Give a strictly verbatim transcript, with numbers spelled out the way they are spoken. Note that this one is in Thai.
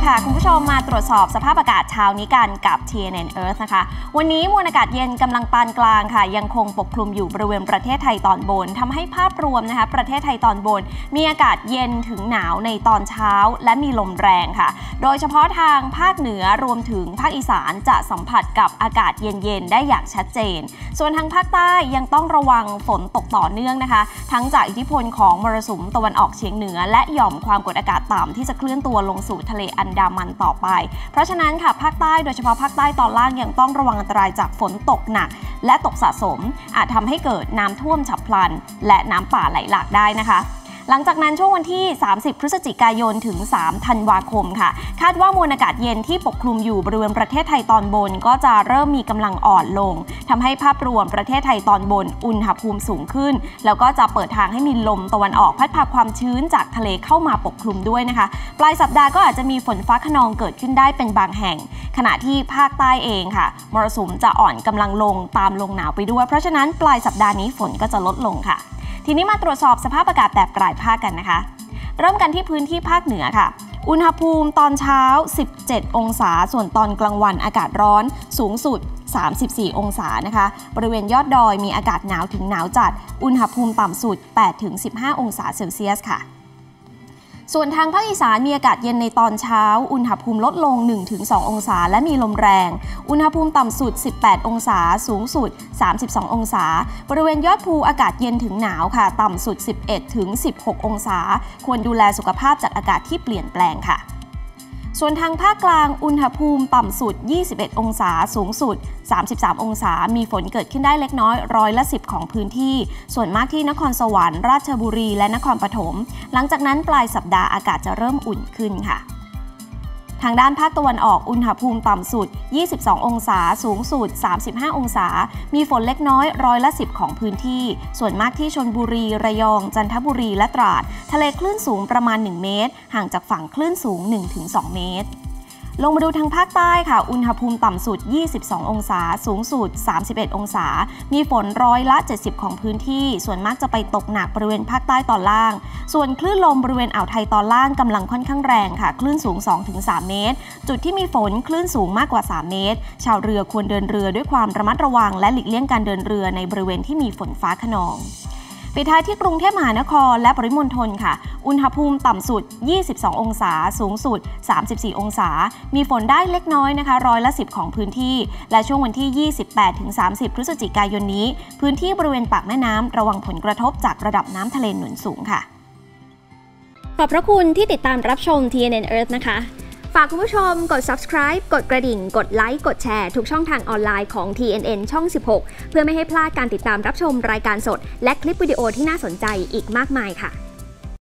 ค่ะคุณผู้ชมมาตรวจสอบสภาพอากาศเช้านี้กันกับ ที เอ็น เอ็น Earth นะคะวันนี้มวลอากาศเย็นกำลังปานกลางค่ะยังคงปกคลุมอยู่บริเวณประเทศไทยตอนบนทำให้ภาพรวมนะคะประเทศไทยตอนบนมีอากาศเย็นถึงหนาวในตอนเช้าและมีลมแรงค่ะโดยเฉพาะทางภาคเหนือรวมถึงภาคอีสานจะสัมผัสกับอากาศเย็นๆได้อย่างชัดเจนส่วนทางภาคใต้ยังต้องระวังฝนตกต่อเนื่องนะคะทั้งจากอิทธิพลของมรสุมตะวันออกเฉียงเหนือและหย่อมความกดอากาศต่ำที่จะเคลื่อนตัวลงสู่ทะเลอันดามันต่อไปเพราะฉะนั้นค่ะภาคใต้โดยเฉพาะภาคใต้ตอนล่างยังต้องระวังอันตรายจากฝนตกหนักและตกสะสมอาจทำให้เกิดน้ำท่วมฉับพลันและน้ำป่าไหลหลากได้นะคะหลังจากนั้นช่วงวันที่สามสิบพฤศจิกายนถึงสามธันวาคมค่ะคาดว่ามวลอากาศเย็นที่ปกคลุมอยู่บริเวณประเทศไทยตอนบนก็จะเริ่มมีกำลังอ่อนลงทำให้ภาพรวมประเทศไทยตอนบนอุณหภูมิสูงขึ้นแล้วก็จะเปิดทางให้มีลมตะวันออกพัดพาความชื้นจากทะเลเข้ามาปกคลุมด้วยนะคะปลายสัปดาห์ก็อาจจะมีฝนฟ้าคะนองเกิดขึ้นได้เป็นบางแห่งขณะที่ภาคใต้เองค่ะมรสุมจะอ่อนกำลังลงตามลมหนาวไปด้วยเพราะฉะนั้นปลายสัปดาห์นี้ฝนก็จะลดลงค่ะทีนี้มาตรวจสอบสภาพอากาศแบบรายภาคกันนะคะเริ่มกันที่พื้นที่ภาคเหนือค่ะอุณหภูมิตอนเช้าสิบเจ็ดองศาส่วนตอนกลางวันอากาศร้อนสูงสุดสามสิบสี่องศานะคะบริเวณยอดดอยมีอากาศหนาวถึงหนาวจัดอุณหภูมิต่ำสุด แปดถึงสิบห้า องศาเซลเซียสค่ะส่วนทางภาคอีสานมีอากาศเย็นในตอนเช้าอุณหภูมิลดลง หนึ่งถึงสอง องศาและมีลมแรงอุณหภูมิต่ำสุดสิบแปดองศาสูงสุดสามสิบสององศาบริเวณยอดภูอากาศเย็นถึงหนาวค่ะต่ำสุดสิบเอ็ดถึงสิบหกองศาควรดูแลสุขภาพจากอากาศที่เปลี่ยนแปลงค่ะส่วนทางภาคกลางอุณหภูมิต่ำสุดยี่สิบเอ็ดองศาสูงสุดสามสิบสามองศามีฝนเกิดขึ้นได้เล็กน้อยร้อยละสิบของพื้นที่ส่วนมากที่นครสวรรค์ราชบุรีและนครปฐมหลังจากนั้นปลายสัปดาห์อากาศจะเริ่มอุ่นขึ้นค่ะทางด้านภาคตะวันออกอุณหภูมิต่ำสุดยี่สิบสององศาสูงสุดสามสิบห้าองศามีฝนเล็กน้อยร้อยละสิบของพื้นที่ส่วนมากที่ชลบุรีระยองจันทบุรีและตราดทะเลคลื่นสูงประมาณหนึ่งเมตรห่างจากฝั่งคลื่นสูง หนึ่งถึงสอง เมตรลงมาดูทางภาคใต้ค่ะอุณหภูมิต่ำสุดยี่สิบสององศาสูงสุดสามสิบเอ็ดองศามีฝนร้อยละเจ็ดสิบของพื้นที่ส่วนมากจะไปตกหนักบริเวณภาคใต้ตอนล่างส่วนคลื่นลมบริเวณอ่าวไทยตอนล่างกำลังค่อนข้างแรงค่ะคลื่นสูง สองถึงสาม เมตรจุดที่มีฝนคลื่นสูงมากกว่าสามเมตรชาวเรือควรเดินเรือด้วยความระมัดระวังและหลีกเลี่ยงการเดินเรือในบริเวณที่มีฝนฟ้าคะนองปิดท้ายที่กรุงเทพมหานครและปริมณฑลค่ะอุณหภูมิต่ำสุดยี่สิบสององศาสูงสุดสามสิบสี่องศามีฝนได้เล็กน้อยนะคะร้อยละสิบของพื้นที่และช่วงวันที่ยี่สิบแปดถึงสามสิบพฤศจิกายนนี้พื้นที่บริเวณปากแม่น้ำระวังผลกระทบจากระดับน้ำทะเลหนุนสูงค่ะขอบพระคุณที่ติดตามรับชม ที เอ็น เอ็น Earth นะคะฝากคุณผู้ชมกด Subscribe กดกระดิ่งกดไลค์กดแชร์ทุกช่องทางออนไลน์ของ ที เอ็น เอ็น ช่อง สิบหกเพื่อไม่ให้พลาดการติดตามรับชมรายการสดและคลิปวิดีโอที่น่าสนใจอีกมากมายค่ะ